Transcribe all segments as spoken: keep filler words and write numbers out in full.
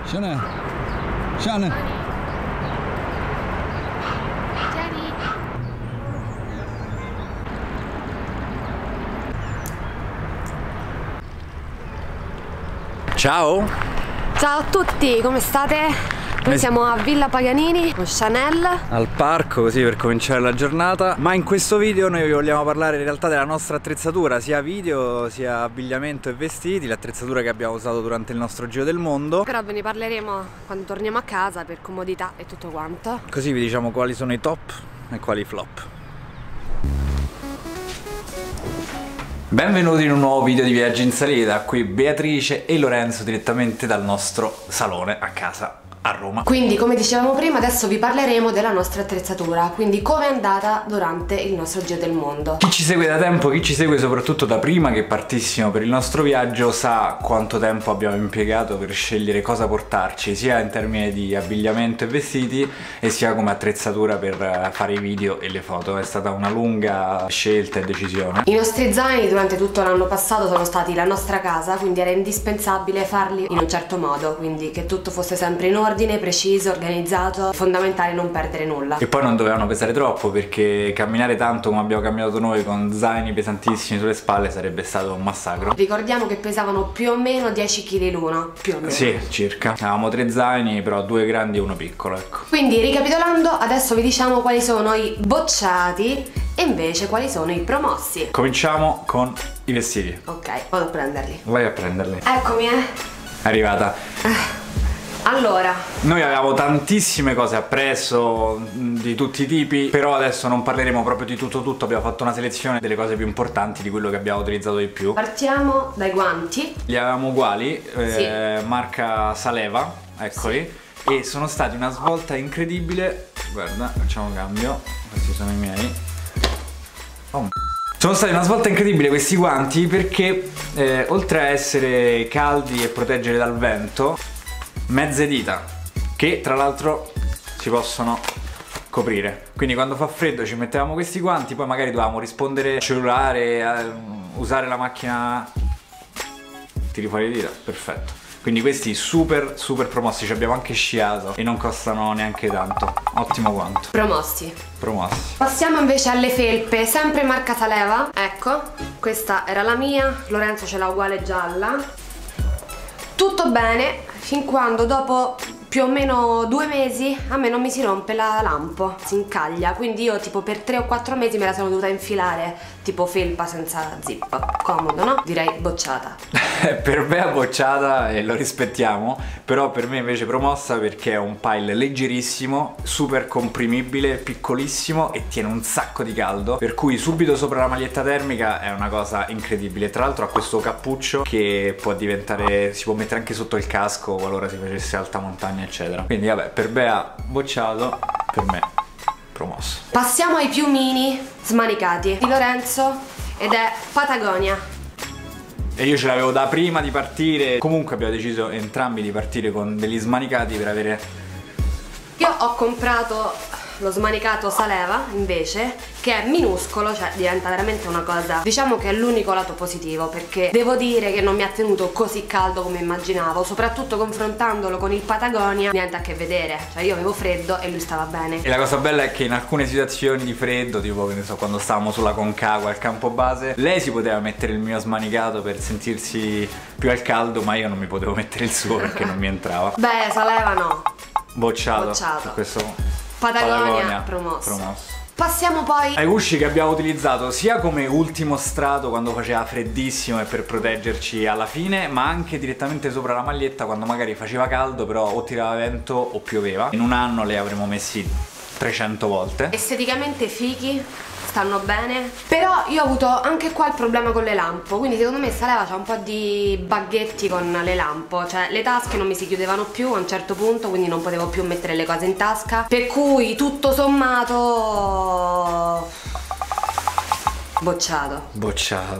Chanel. Chanel. Ciao! Ciao a tutti, come state? Noi siamo a Villa Paganini con Chanel al parco, così per cominciare la giornata. Ma in questo video noi vi vogliamo parlare in realtà della nostra attrezzatura, sia video, sia abbigliamento e vestiti, l'attrezzatura che abbiamo usato durante il nostro giro del mondo. Però ve ne parleremo quando torniamo a casa per comodità e tutto quanto. Così vi diciamo quali sono i top e quali i flop. Benvenuti in un nuovo video di Viaggi in Salita, qui Beatrice e Lorenzo direttamente dal nostro salone a casa a Roma. Quindi, come dicevamo prima, adesso vi parleremo della nostra attrezzatura, quindi come è andata durante il nostro giro del mondo. Chi ci segue da tempo, chi ci segue soprattutto da prima che partissimo per il nostro viaggio, sa quanto tempo abbiamo impiegato per scegliere cosa portarci, sia in termini di abbigliamento e vestiti, e sia come attrezzatura per fare i video e le foto. È stata una lunga scelta e decisione. I nostri zaini durante tutto l'anno passato sono stati la nostra casa, quindi era indispensabile farli in un certo modo, quindi che tutto fosse sempre in ordine, preciso, organizzato, fondamentale non perdere nulla. E poi non dovevano pesare troppo, perché camminare tanto come abbiamo camminato noi con zaini pesantissimi sulle spalle sarebbe stato un massacro. Ricordiamo che pesavano più o meno dieci chili l'uno, più o meno. Sì, circa. Avevamo tre zaini, però due grandi e uno piccolo, ecco. Quindi, ricapitolando, adesso vi diciamo quali sono i bocciati e invece quali sono i promossi. Cominciamo con i vestiti. Ok, vado a prenderli. Vai a prenderli. Eccomi, eh. È arrivata. Eh. Allora, noi avevamo tantissime cose appresso di tutti i tipi, però adesso non parleremo proprio di tutto tutto, abbiamo fatto una selezione delle cose più importanti, di quello che abbiamo utilizzato di più. Partiamo dai guanti. Li avevamo uguali, sì. eh, marca Saleva, eccoli, sì. E sono stati una svolta incredibile. Guarda, facciamo un cambio, questi sono i miei. Oh. Sono stati una svolta incredibile questi guanti perché eh, oltre a essere caldi e proteggere dal vento, mezze dita, che tra l'altro si possono coprire. Quindi quando fa freddo ci mettevamo questi guanti, poi magari dovevamo rispondere al cellulare, eh, usare la macchina. Tiri fuori le dita, perfetto. Quindi questi super super promossi, ci abbiamo anche sciato e non costano neanche tanto. Ottimo guanto. Promossi. Promossi. Passiamo invece alle felpe, sempre marca Saleva. Ecco, questa era la mia, Lorenzo ce l'ha uguale gialla. Tutto bene, fin quando dopo più o meno due mesi a me non mi si rompe la lampo, si incaglia, quindi io tipo per tre o quattro mesi me la sono dovuta infilare tipo felpa senza zip. Comodo, no? Direi bocciata. Per me è bocciata e lo rispettiamo, però per me invece promossa perché è un pile leggerissimo, super comprimibile, piccolissimo e tiene un sacco di caldo, per cui subito sopra la maglietta termica è una cosa incredibile. Tra l'altro ha questo cappuccio che può diventare, si può mettere anche sotto il casco qualora si facesse alta montagna eccetera. Quindi vabbè, per Bea bocciato, per me promosso. Passiamo ai piumini smanicati di Lorenzo ed è Patagonia. E io ce l'avevo da prima di partire. Comunque abbiamo deciso entrambi di partire con degli smanicati per avere... Io ho comprato lo smanicato Saleva invece, che è minuscolo, cioè diventa veramente una cosa, diciamo che è l'unico lato positivo, perché devo dire che non mi ha tenuto così caldo come immaginavo, soprattutto confrontandolo con il Patagonia, niente a che vedere, cioè io avevo freddo e lui stava bene. E la cosa bella è che in alcune situazioni di freddo, tipo che ne so, quando stavamo sulla Concagua al campo base, lei si poteva mettere il mio smanicato per sentirsi più al caldo, ma io non mi potevo mettere il suo perché non mi entrava. Beh, Saleva no. Bocciato. Bocciato. Questo Patagonia, Patagonia promosso. promosso. Passiamo poi ai gusci che abbiamo utilizzato sia come ultimo strato quando faceva freddissimo e per proteggerci alla fine, ma anche direttamente sopra la maglietta quando magari faceva caldo però o tirava vento o pioveva. In un anno le avremmo messi trecento volte. Esteticamente fighi, stanno bene, però io ho avuto anche qua il problema con le lampo, quindi secondo me Saleva c'ha un po' di baghetti con le lampo, cioè le tasche non mi si chiudevano più a un certo punto, quindi non potevo più mettere le cose in tasca, per cui tutto sommato bocciato. Bocciato.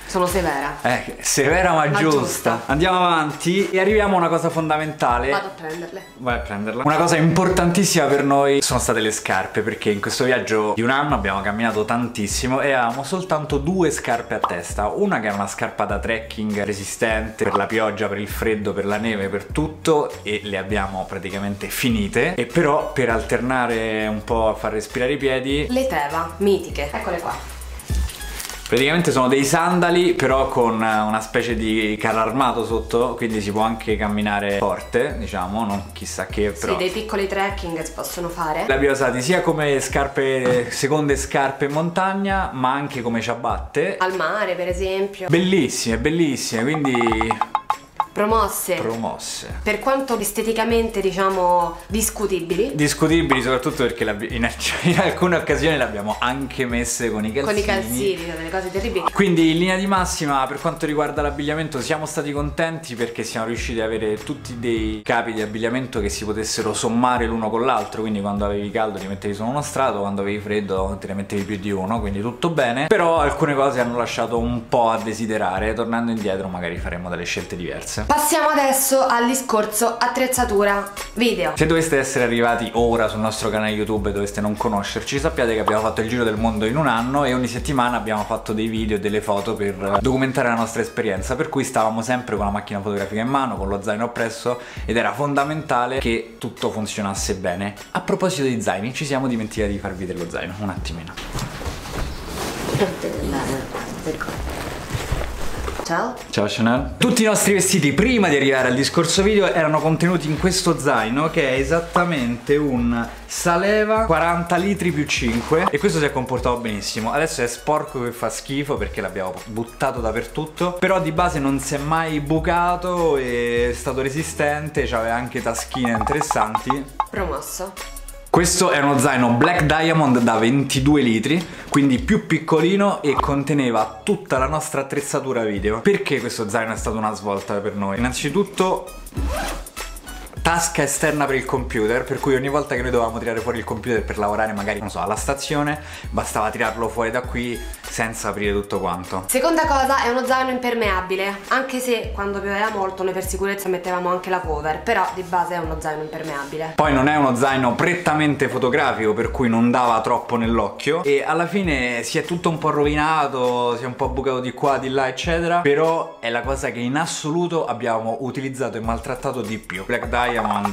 Sono severa. Eh, severa ma, Ma giusta. giusta. Andiamo avanti e arriviamo a una cosa fondamentale. Vado a prenderle. Vai a prenderla. Una cosa importantissima per noi sono state le scarpe, perché in questo viaggio di un anno abbiamo camminato tantissimo e avevamo soltanto due scarpe a testa. Una che era una scarpa da trekking resistente per la pioggia, per il freddo, per la neve, per tutto, e le abbiamo praticamente finite. E però per alternare un po' a far respirare i piedi, Le Teva, mitiche. Eccole qua. praticamente sono dei sandali però con una specie di carro armato sotto, quindi si può anche camminare forte, diciamo, non chissà che, però Sì, dei piccoli trekking si possono fare. li abbiamo usati sia come scarpe, seconde scarpe in montagna, ma anche come ciabatte. Al mare, per esempio. Bellissime, bellissime, quindi Promosse. promosse. Per quanto esteticamente, diciamo, discutibili. Discutibili soprattutto perché in, in alcune occasioni le abbiamo anche messe con i calzini. Con i calzini, delle cose terribili. Quindi in linea di massima per quanto riguarda l'abbigliamento siamo stati contenti perché siamo riusciti ad avere tutti dei capi di abbigliamento che si potessero sommare l'uno con l'altro, quindi quando avevi caldo ti mettevi solo uno strato, quando avevi freddo te ne mettevi più di uno, quindi tutto bene. Però alcune cose hanno lasciato un po' a desiderare, tornando indietro magari faremo delle scelte diverse. Passiamo adesso al discorso attrezzatura video. Se doveste essere arrivati ora sul nostro canale YouTube e doveste non conoscerci, sappiate che abbiamo fatto il giro del mondo in un anno e ogni settimana abbiamo fatto dei video e delle foto per documentare la nostra esperienza, per cui stavamo sempre con la macchina fotografica in mano, con lo zaino appresso, ed era fondamentale che tutto funzionasse bene. A proposito di zaini, ci siamo dimenticati di farvi dello zaino, un attimino. Ciao. Ciao Chanel. Tutti i nostri vestiti prima di arrivare al discorso video erano contenuti in questo zaino che è esattamente un Saleva quaranta litri più cinque e questo si è comportato benissimo. Adesso è sporco che fa schifo perché l'abbiamo buttato dappertutto, però di base non si è mai bucato, è stato resistente, c'aveva anche taschine interessanti. Promosso. Questo è uno zaino Black Diamond da ventidue litri, quindi più piccolino, e conteneva tutta la nostra attrezzatura video. Perché questo zaino è stato una svolta per noi? Innanzitutto tasca esterna per il computer, per cui ogni volta che noi dovevamo tirare fuori il computer per lavorare magari, non so, alla stazione, bastava tirarlo fuori da qui senza aprire tutto quanto. Seconda cosa, è uno zaino impermeabile, anche se quando pioveva molto noi per sicurezza mettevamo anche la cover, però di base è uno zaino impermeabile. Poi non è uno zaino prettamente fotografico, per cui non dava troppo nell'occhio, e alla fine si è tutto un po' rovinato, si è un po' bucato di qua, di là, eccetera, però è la cosa che in assoluto abbiamo utilizzato e maltrattato di più. Black Diamond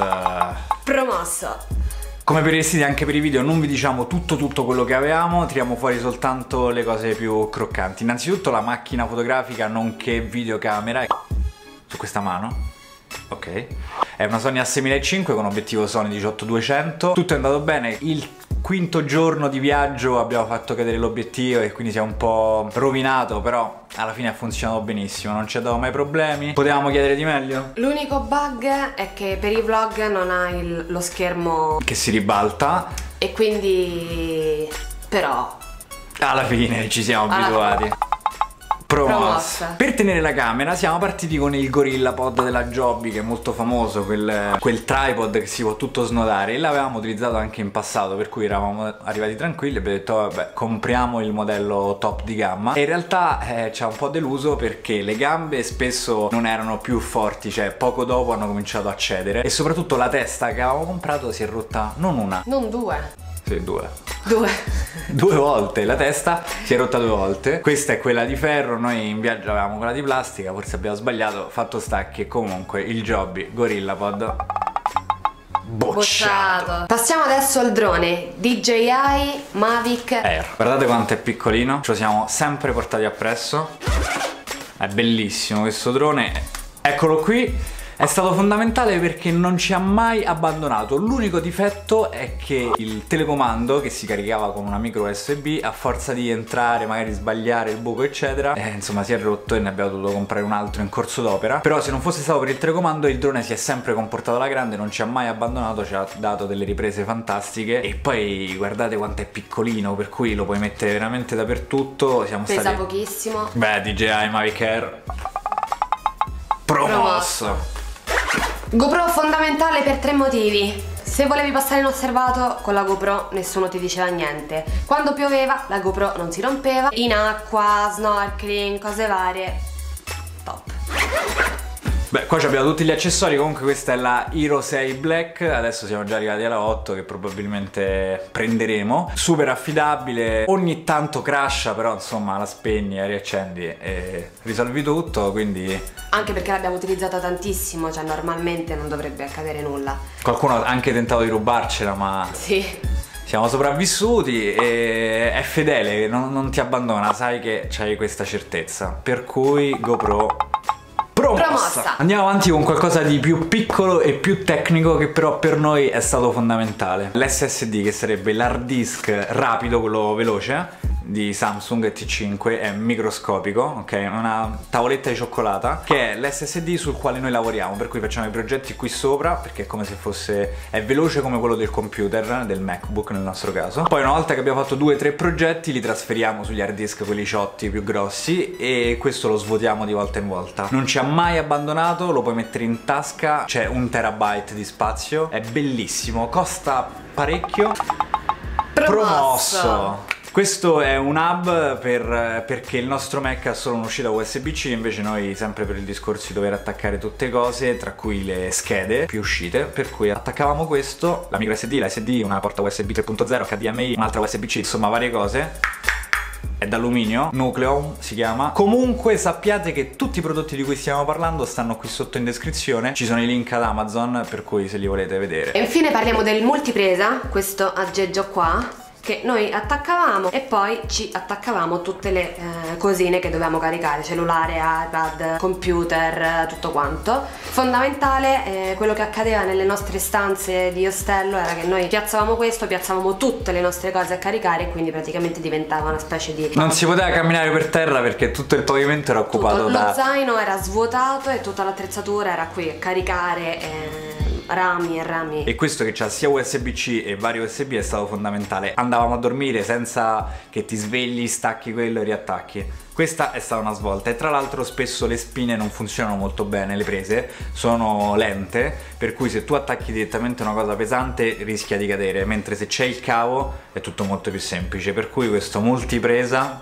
Promosso. Come per i vestiti anche per i video non vi diciamo tutto tutto quello che avevamo, tiriamo fuori soltanto le cose più croccanti. Innanzitutto la macchina fotografica nonché videocamera su questa mano. Ok, è una Sony A sei cinque con obiettivo Sony diciotto duecento. Tutto è andato bene. Il quinto giorno di viaggio abbiamo fatto cadere l'obiettivo e quindi si è un po' rovinato, però alla fine ha funzionato benissimo, non ci ha dato mai problemi. Potevamo chiedere di meglio? L'unico bug è che per i vlog non ha il- lo schermo Che si ribalta. e quindi... però... Alla fine ci siamo Alla abituati. Promossa. Promossa. Per tenere la camera siamo partiti con il Gorilla Pod della Joby, che è molto famoso, quel, quel tripod che si può tutto snodare, e l'avevamo utilizzato anche in passato, per cui eravamo arrivati tranquilli e abbiamo detto vabbè, compriamo il modello top di gamma. E in realtà eh, ci ha un po' deluso perché le gambe spesso non erano più forti, cioè poco dopo hanno cominciato a cedere, e soprattutto la testa che avevamo comprato si è rotta non una, non due. sì, due. Due. Due volte, la testa si è rotta due volte. Questa è quella di ferro, noi in viaggio avevamo quella di plastica, forse abbiamo sbagliato. Fatto sta che comunque il Joby Gorilla Pod bocciato. Bocciato. Passiamo adesso al drone D J I Mavic Air. Guardate quanto è piccolino, ce lo siamo sempre portati appresso. È bellissimo questo drone. Eccolo qui. È stato fondamentale perché non ci ha mai abbandonato. L'unico difetto è che il telecomando, che si caricava con una micro U S B, a forza di entrare, magari sbagliare il buco eccetera, eh, insomma si è rotto e ne abbiamo dovuto comprare un altro in corso d'opera. Però se non fosse stato per il telecomando il drone si è sempre comportato alla grande, non ci ha mai abbandonato, ci ha dato delle riprese fantastiche. E poi guardate quanto è piccolino, per cui lo puoi mettere veramente dappertutto. Siamo pesa stati... pochissimo. Beh, D J I Mavic Air promosso. GoPro fondamentale per tre motivi: Se volevi passare inosservato con la GoPro nessuno ti diceva niente. Quando pioveva la GoPro non si rompeva. In acqua, snorkeling, cose varie. Top. Beh, qua abbiamo tutti gli accessori. Comunque questa è la Hero sei Black. Adesso siamo già arrivati alla otto, che probabilmente prenderemo. Super affidabile. Ogni tanto crasha, però insomma la spegni, la riaccendi e risolvi tutto, quindi... Anche perché l'abbiamo utilizzata tantissimo, cioè normalmente non dovrebbe accadere nulla. Qualcuno ha anche tentato di rubarcela, ma... Sì. Siamo sopravvissuti e è fedele, non, non ti abbandona, sai che c'hai questa certezza. Per cui GoPro... Promossa. Promossa. Andiamo avanti con qualcosa di più piccolo e più tecnico, che però per noi è stato fondamentale. L'S S D, che sarebbe l'hard disk rapido, quello veloce di Samsung T cinque, è microscopico, ok? Una tavoletta di cioccolata, che è l'S S D sul quale noi lavoriamo, per cui facciamo i progetti qui sopra, perché è come se fosse... è veloce come quello del computer, del MacBook nel nostro caso. Poi una volta che abbiamo fatto due o tre progetti li trasferiamo sugli hard disk, quelli ciotti più grossi, e questo lo svuotiamo di volta in volta. Non ci ha mai abbandonato, lo puoi mettere in tasca, c'è un terabyte di spazio, è bellissimo, costa parecchio. Promosso. Promosso. Questo è un hub per, perché il nostro Mac ha solo un'uscita U S B C, invece noi, sempre per il discorso di dover attaccare tutte cose, tra cui le schede più uscite, per cui attaccavamo questo, la micro S D, la S D, una porta U S B tre punto zero, H D M I, un'altra U S B C, insomma varie cose. È d'alluminio, Nucleum si chiama. Comunque sappiate che tutti i prodotti di cui stiamo parlando stanno qui sotto in descrizione. Ci sono i link ad Amazon, per cui se li volete vedere. E infine parliamo del multipresa, questo aggeggio qua, che noi attaccavamo e poi ci attaccavamo tutte le eh, cosine che dovevamo caricare, cellulare, iPad, computer, tutto quanto. Fondamentale, eh, quello che accadeva nelle nostre stanze di ostello era che noi piazzavamo questo, piazzavamo tutte le nostre cose a caricare, e quindi praticamente diventava una specie di... Non si poteva camminare per terra perché tutto il pavimento era occupato tutto, da... Lo zaino era svuotato e tutta l'attrezzatura era qui a caricare, eh, rami e rami. E questo, che c'ha sia U S B C e vari U S B, è stato fondamentale. Andavamo a dormire senza che ti svegli, stacchi quello e riattacchi. Questa è stata una svolta, e tra l'altro spesso le spine non funzionano molto bene, le prese sono lente, per cui se tu attacchi direttamente una cosa pesante rischia di cadere, mentre se c'è il cavo è tutto molto più semplice, per cui questo multipresa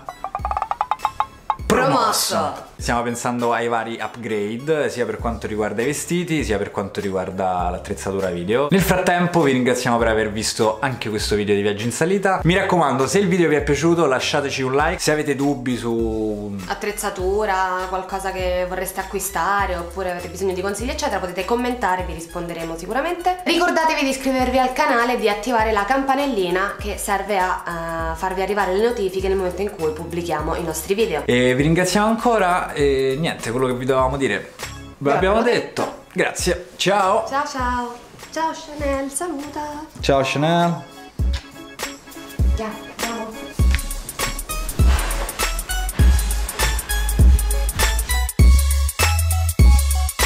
promosso. Stiamo pensando ai vari upgrade, sia per quanto riguarda i vestiti, sia per quanto riguarda l'attrezzatura video. Nel frattempo vi ringraziamo per aver visto anche questo video di viaggio in salita. Mi raccomando, se il video vi è piaciuto lasciateci un like. Se avete dubbi su attrezzatura, qualcosa che vorreste acquistare, oppure avete bisogno di consigli eccetera, potete commentare, vi risponderemo sicuramente. Ricordatevi di iscrivervi al canale e di attivare la campanellina, che serve a uh, farvi arrivare le notifiche nel momento in cui pubblichiamo i nostri video. E vi ringraziamo ancora. E niente, quello che vi dovevamo dire ve l'abbiamo detto. detto. Grazie, ciao. Ciao ciao. Ciao Chanel, saluta. Ciao Chanel. Ciao.